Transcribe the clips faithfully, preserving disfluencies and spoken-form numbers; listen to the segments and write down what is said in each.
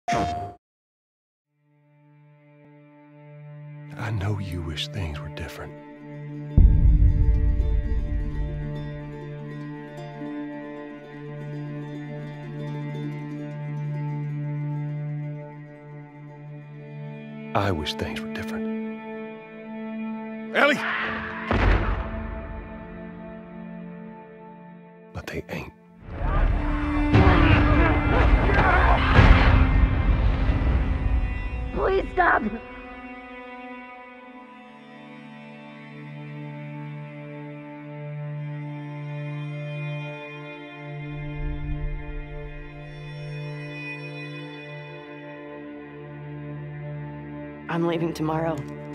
I know you wish things were different. I wish things were different. Ellie! But they ain't. Please stop! I'm leaving tomorrow.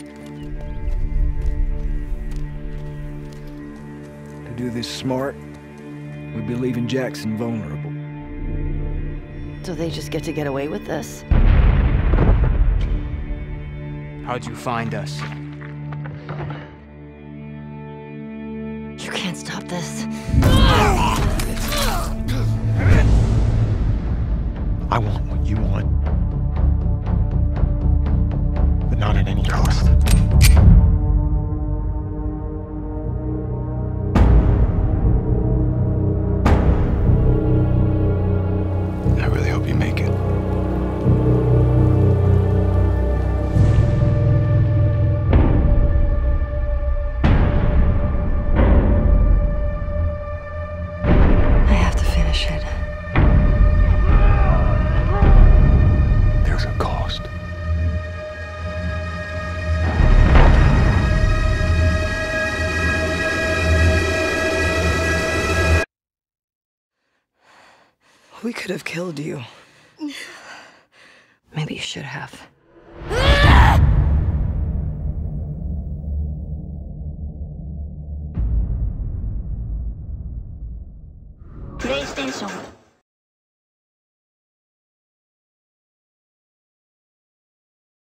To do this smart, we'd be leaving Jackson vulnerable. So they just get to get away with this? How'd you find us? You can't stop this. I want what you want. But not at any cost. I really hope you make it. I have to finish it. There's a cost. We could have killed you. Maybe you should have. PlayStation